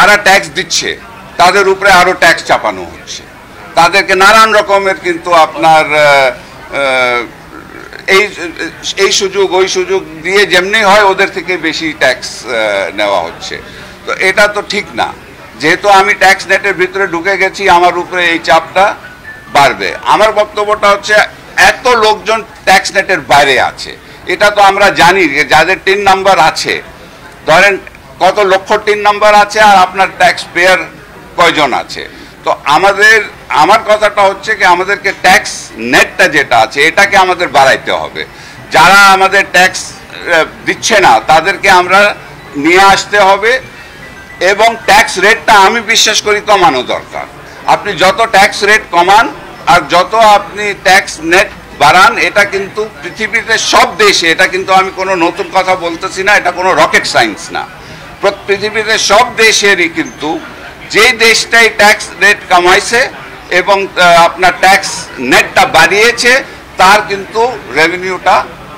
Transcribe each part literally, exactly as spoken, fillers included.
যারা ট্যাক্স দিচ্ছে তাদের উপরে আরো ট্যাক্স চাপানো হচ্ছে, তাদেরকে নানান রকমের কিন্তু আপনার এই এই সুযোগ ওই সুযোগ দিয়ে যেমনি হয় ওদের থেকে বেশি ট্যাক্স নেওয়া হচ্ছে। তো এটা তো ঠিক না। যেহেতু আমি ট্যাক্স নেটের ভিতরে ঢুকে গেছি, আমার উপরে এই চাপটা বাড়বে। আমার বক্তব্যটা হচ্ছে এত লোকজন ট্যাক্স নেটের বাইরে আছে, এটা তো আমরা জানি যে যাদের টিন নাম্বার আছে, ধরেন কত লক্ষ টিন নাম্বার আছে আর আপনার ট্যাক্স পেয়ার কয়জন আছে। তো আমাদের আমার কথাটা হচ্ছে কি আমাদেরকে ট্যাক্স নেটটা যেটা আছে এটাকে আমাদের বাড়াইতে হবে। যারা আমাদের ট্যাক্স দিচ্ছে না তাদেরকে আমরা নিয়ে আসতে হবে এবং ট্যাক্স রেটটা আমি বিশ্বাস করি কমানো দরকার। আপনি যত ট্যাক্স রেট কমান আর যত আপনি ট্যাক্স নেট বাড়ান, এটা কিন্তু পৃথিবীতে সব দেশে, এটা কিন্তু আমি কোনো নতুন কথা বলতেছি না, এটা কোনো রকেট সায়েন্স না, পৃথিবীতে সব দেশেরই কিন্তু যেই দেশটাই ট্যাক্স রেট কমাইছে এবং আপনার ট্যাক্স নেটটা বাড়িয়েছে তার কিন্তু রেভিনিউটা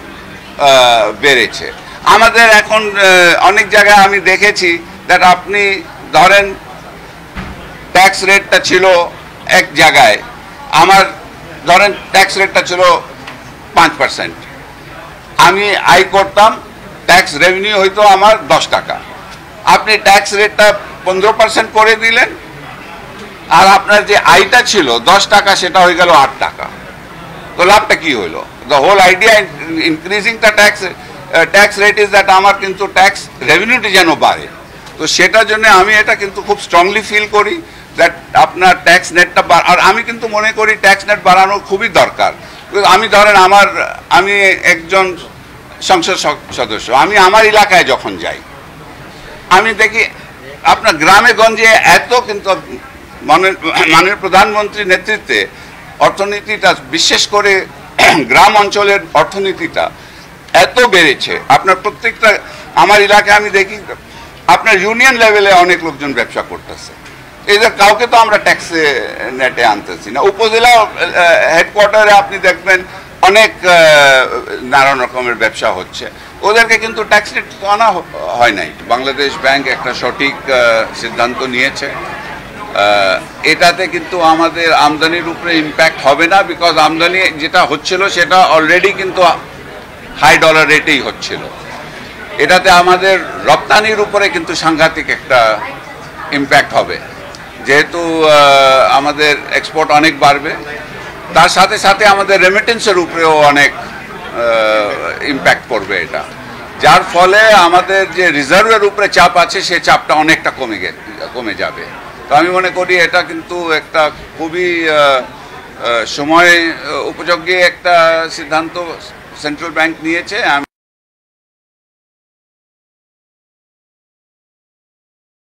বেড়েছে। আমাদের এখন অনেক জায়গায় আমি দেখেছি দ্যাট আপনি ধরেন ট্যাক্স রেটটা ছিল এক জায়গায়, আমার ধরেন ট্যাক্স রেটটা ছিল পাঁচ পার্সেন্ট, আমি আয় করতাম, ট্যাক্স রেভিনিউ হইতো আমার দশ টাকা, আপনি ট্যাক্স রেটটা পনেরো পার্সেন্ট করে দিলেন আর আপনার যে আয়টা ছিল দশ টাকা সেটা হয়ে গেল আট টাকা। তো লাভটা কি হইলো? The whole idea increasing the tax tax rate is that আমার কিন্তু ট্যাক্স রেভিনিউটি যেন বাড়ে। তো সেটার জন্য আমি এটা কিন্তু খুব স্ট্রংলি ফিল করি দ্যাট আপনার ট্যাক্স নেটটা, আর আমি কিন্তু মনে করি ট্যাক্স নেট বাড়ানো খুবই দরকার। আমি ধরেন আমার আমি একজন সংসদ সদস্য, আমি আমার এলাকায় যখন যাই আমি দেখি আপনার গ্রামে গঞ্জে এত কিন্তু মাননীয় প্রধানমন্ত্রীর নেতৃত্বে অর্থনীতিটা, বিশেষ করে গ্রাম অঞ্চলের অর্থনীতিটা এত বেড়েছে। আপনার প্রত্যেকটা আমার এলাকায় আমি দেখি আপনার ইউনিয়ন লেভেলে অনেক লোকজন ব্যবসা করতেছে, এদের কাউকে তো আমরা ট্যাক্সে নেটে আনতেছি না। উপজেলা হেডকোয়ার্টারে আপনি দেখবেন অনেক নানান রকমের ব্যবসা হচ্ছে, ওদেরকে কিন্তু ট্যাক্স রেট আনা হয় নাই। বাংলাদেশ ব্যাংক একটা সঠিক সিদ্ধান্ত নিয়েছে, এটাতে কিন্তু আমাদের আমদানির উপরে ইম্প্যাক্ট হবে না, বিকজ আমদানি যেটা হচ্ছিল সেটা অলরেডি কিন্তু হাই ডলার রেটেই হচ্ছিল। এটাতে আমাদের রপ্তানির উপরে কিন্তু সাংঘাতিক একটা ইম্প্যাক্ট হবে, যেহেতু আমাদের এক্সপোর্ট অনেক বাড়বে, তার সাথে সাথে আমাদের রেমিটেন্সের উপরেও অনেক ইম্প্যাক্ট করবে এটা, যার ফলে আমাদের যে রিজার্ভের উপরে চাপ আছে সেই চাপটা অনেকটা কমে গে কমে যাবে। তো আমি মনে করি এটা কিন্তু একটা খুবই সময় উপযোগী একটা সিদ্ধান্ত সেন্ট্রাল ব্যাংক নিয়েছে।